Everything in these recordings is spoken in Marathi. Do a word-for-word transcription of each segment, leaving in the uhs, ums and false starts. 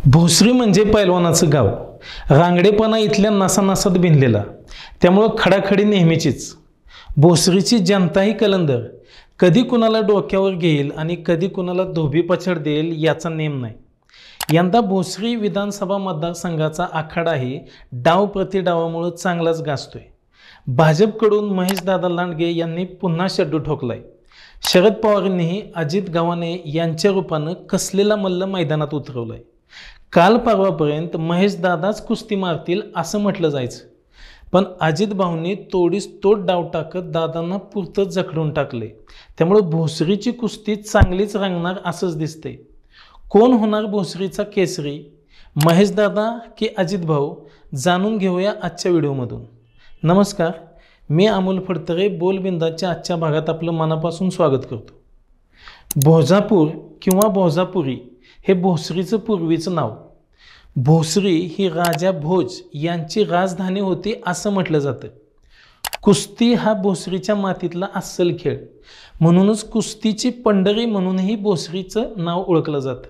भोसरी म्हणजे पैलवानाचं गाव. रांगडेपणा इथल्या नासानासात भिनलेला, त्यामुळं खडाखडी नेहमीचीच. भोसरीची जनताही कलंदर. कधी कुणाला डोक्यावर घेईल आणि कधी कुणाला धोबी पछाड देईल याचा नेम नाही. यंदा भोसरी विधानसभा मतदारसंघाचा आखाडाही डाव प्रतिडावामुळे चांगलाच गाजतोय. भाजपकडून महेशदादा लांडगे यांनी पुन्हा शड्डू ठोकलाय. शरद पवारांनीही अजित गव्हाणे यांच्या रूपानं कसलेला मल्ल मैदानात उतरवलाय. काल परवापर्यंत महेशदादाच कुस्ती मारतील असं म्हटलं जायचं, पण अजित भाऊंनी तोडीस तोड डाव टाकत दादांना पुरतं जखडून टाकले. त्यामुळे भोसरीची कुस्ती चांगलीच रंगणार असंच दिसतंय. कोण होणार भोसरीचा केसरी, महेशदादा की अजित भाऊ, जाणून घेऊया आजच्या व्हिडिओमधून. नमस्कार, मी अमोल फडतरे बोलबिंदाच्या आजच्या भागात आपलं मनापासून स्वागत करतो. भोजापूर किंवा भोजापुरी हे भोसरीचं पूर्वीचं नाव. भोसरी ही राजा भोज यांची राजधानी होती असं म्हटलं जातं. कुस्ती हा भोसरीच्या मातीतला अस्सल खेळ, म्हणूनच कुस्तीची पंढरी म्हणूनही भोसरीचं नाव ओळखलं जातं.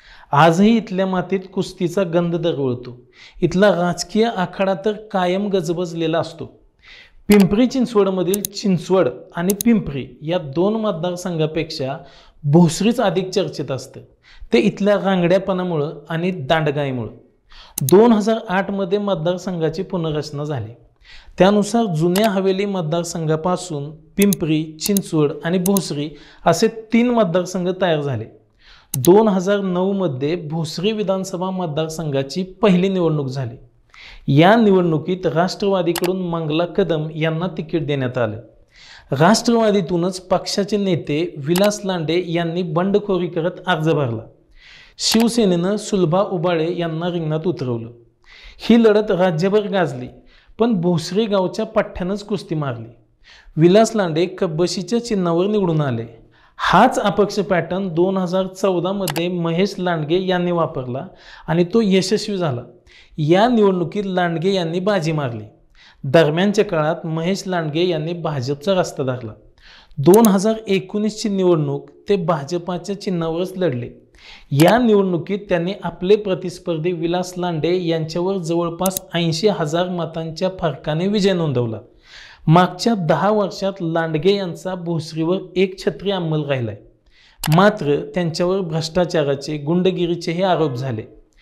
आजही इथल्या मातीत कुस्तीचा गंध दरवळतो. इथला राजकीय आखाडा तर कायम गजबजलेला असतो. पिंपरी चिंचवडमधील चिंचवड आणि पिंपरी या दोन मतदारसंघापेक्षा भोसरीच अधिक चर्चेत असतं. ते इथल्या रांगड्यापणामुळं आणि दांडगाईमुळं. दोन हजार आठमध्ये मतदारसंघाची पुनर्रचना झाली. त्यानुसार जुन्या हवेली मतदारसंघापासून पिंपरी, चिंचवड आणि भोसरी असे तीन मतदारसंघ तयार झाले. दोन हजार नऊमध्ये भोसरी विधानसभा मतदारसंघाची पहिली निवडणूक झाली. या निवडणुकीत राष्ट्रवादीकडून मंगला कदम यांना तिकीट देण्यात आलं. राष्ट्रवादीतूनच पक्षाचे नेते विलास लांडे यांनी बंडखोरी करत अर्ज भरला. शिवसेनेनं सुलभा उबाळे यांना रिंगणात उतरवलं. ही लढत राज्यभर गाजली, पण भोसरी गावच्या पठ्ठ्यानंच कुस्ती मारली. विलास लांडे कब्बशीच्या चिन्हावर निवडून आले. हाच अपक्ष पॅटर्न दोन हजार चौदामध्ये महेश लांडगे यांनी वापरला आणि तो यशस्वी झाला. या निवडणुकीत लांडगे यांनी बाजी मारली. दरम्यानच्या काळात महेश लांडगे यांनी भाजपचा रस्ता धरला. दोन हजार एकोणीसची निवडणूक ते भाजपाच्या चिन्हावरच लढले. या निवडणुकीत त्यांनी आपले प्रतिस्पर्धी विलास लांडे यांच्यावर जवळपास ऐंशी हजार मतांच्या फरकाने विजय नोंदवला. मागच्या दहा वर्षात लांडगे यांचा भोसरीवर एक छत्री अंमल राहिलाय. मात्र त्यांच्यावर भ्रष्टाचाराचे, गुंडगिरीचेही आरोप झाले.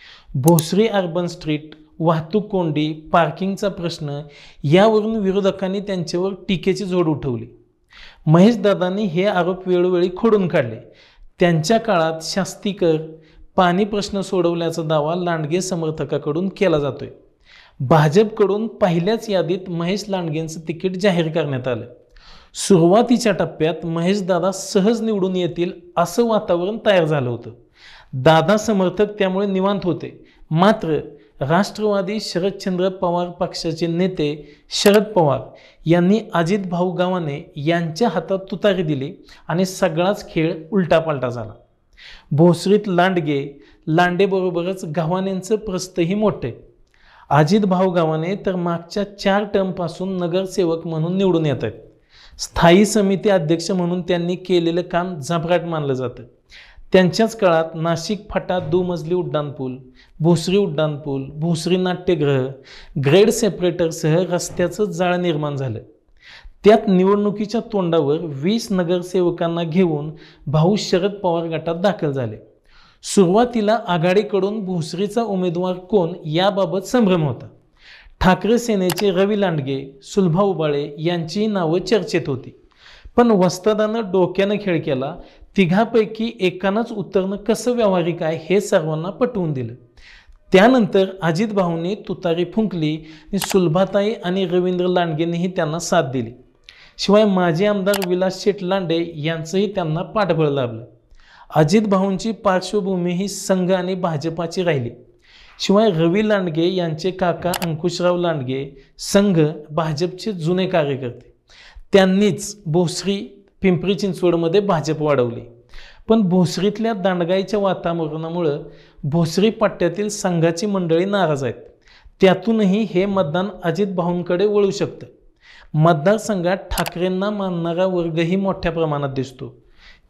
भोसरी अर्बन स्ट्रीट, वाहतूक कोंडी, पार्किंगचा प्रश्न यावरून विरोधकांनी त्यांच्यावर टीकेची झोड उठवली. महेशदादांनी हे आरोप वेळोवेळी खोडून काढले. त्यांच्या काळात शास्तीकर, पाणी प्रश्न सोडवल्याचा दावा लांडगे समर्थकाकडून केला जातोय. भाजपकडून पहिल्याच यादीत महेश लांडगेंचं तिकीट जाहीर करण्यात आलं. सुरुवातीच्या टप्प्यात महेशदादा सहज निवडून येतील असं वातावरण तयार झालं होतं. दादा समर्थक त्यामुळे निवांत होते. मात्र राष्ट्रवादी शरदचंद्र पवार पक्षाचे नेते शरद पवार यांनी अजित भाऊ गव्हाणे यांच्या हातात तुतारी दिली आणि सगळाच खेळ उलटापालटा झाला. भोसरीत लांडगे, लांडेबरोबरच गव्हाणेंचं प्रस्थही मोठे. अजित भाऊ गव्हाणे तर मागच्या चार टर्मपासून नगरसेवक म्हणून निवडून येत आहेत. स्थायी समिती अध्यक्ष म्हणून त्यांनी केलेलं काम झपाट मानलं जातं. त्यांच्याच काळात नाशिक फाटा दुमजली उड्डाणपूल, भोसरी उड्डाणपूल, भोसरी नाट्यगृह, ग्रेड सेपरेटरसह रस्त्याचं जाळं निर्माण झालं. त्यात निवडणुकीच्या तोंडावर वीस नगरसेवकांना घेऊन भाऊ शरद पवार गटात दाखल झाले. सुरुवातीला आघाडीकडून भोसरीचा उमेदवार कोण याबाबत संभ्रम होता. ठाकरे सेनेचे रवी लांडगे, सुलभा उबाळे यांची नावं चर्चेत होती. पण वस्तादानं डोक्यानं खेळ केला. तिघापैकी एकानंच उतरणं कसं व्यावहारिक आहे हे सर्वांना पटवून दिलं. त्यानंतर अजित भाऊंनी तुतारी फुंकली आणि सुलभाताई आणि रवींद्र लांडगेंनीही त्यांना साथ दिली. शिवाय माजी आमदार विलास शेठ लांडे यांचंही त्यांना पाठबळ लाभलं. अजित भाऊंची पार्श्वभूमी ही संघ आणि भाजपाची राहिली. शिवाय रवी लांडगे यांचे काका अंकुशराव लांडगे संघ भाजपचे जुने कार्यकर्ते. त्यांनीच भोसरी, पिंपरी चिंचवडमध्ये भाजप वाढवली. पण भोसरीतल्या दांडगाईच्या वातावरणामुळं भोसरी पट्ट्यातील संघाची मंडळी नाराज आहेत. त्यातूनही हे मतदान अजित भाऊंकडे वळू शकतं. मतदारसंघात ठाकरेंना मानणारा वर्गही मोठ्या प्रमाणात दिसतो.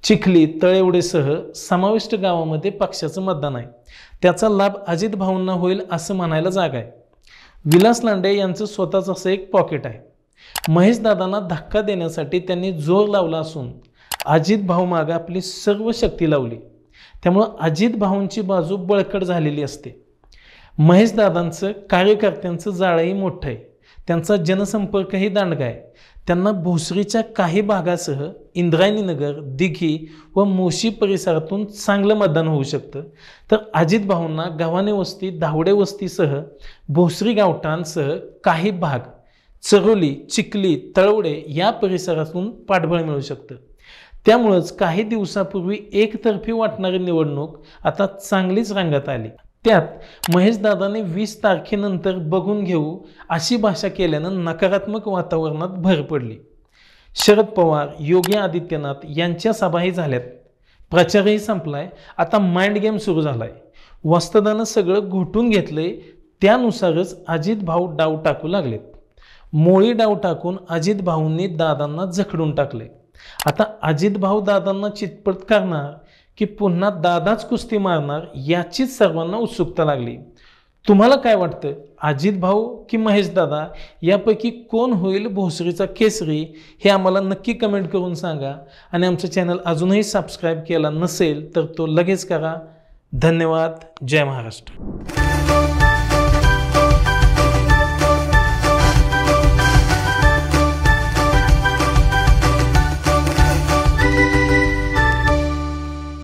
चिखली तळेवडेसह समाविष्ट गावामध्ये पक्षाचं मतदान आहे. त्याचा लाभ अजित भाऊंना होईल असं म्हणायला जागा आहे. विलास लांडे यांचं स्वतःच असं एक पॉकेट आहे. महेशदादांना धक्का देण्यासाठी त्यांनी जोर लावला असून अजित भाऊ मागे आपली सर्व शक्ती लावली. त्यामुळं अजित भाऊंची बाजू बळकट झालेली असते. महेशदादांचं कार्यकर्त्यांचं जाळंही मोठं आहे. त्यांचा जनसंपर्कही दांडगा आहे. त्यांना भोसरीच्या काही भागासह इंद्रायणीनगर, दिघी व मोशी परिसरातून चांगलं मतदान होऊ शकतं. तर अजित भाऊंना गव्हाणे वस्ती, धावडे वस्तीसह भोसरी गावठाणसह काही भाग, चरोली, चिखली, तळवडे या परिसरातून पाठबळ मिळू शकतं. त्यामुळंच काही दिवसापूर्वी एकतर्फी वाटणारी निवडणूक आता चांगलीच रंगात आली. त्यात महेशदादाने वीस तारखेनंतर बघून घेऊ अशी भाषा केल्यानं नकारात्मक वातावरणात भर पडली. शरद पवार, योगी आदित्यनाथ यांच्या सभाही झाल्यात. प्रचारही संपलाय. आता माइंड गेम सुरू झालाय. वस्तादानं सगळं घोटून घेतलंय. त्यानुसारच अजित भाऊ डाव टाकू लागलेत. मोळी डाव टाकून अजित भाऊंनी दादांना जखडून टाकले. आता अजित भाऊ दादांना चितपट करणार की पुन्हा दादाच कुस्ती मारणार याचीच सर्वांना उत्सुकता लागली. तुम्हाला काय वाटतं, अजित भाऊ की महेशदादा यापैकी कोण होईल भोसरीचा केसरी हे आम्हाला नक्की कमेंट करून सांगा. आणि आमचं चॅनल अजूनही सबस्क्राईब केला नसेल तर तो लगेच करा. धन्यवाद. जय महाराष्ट्र.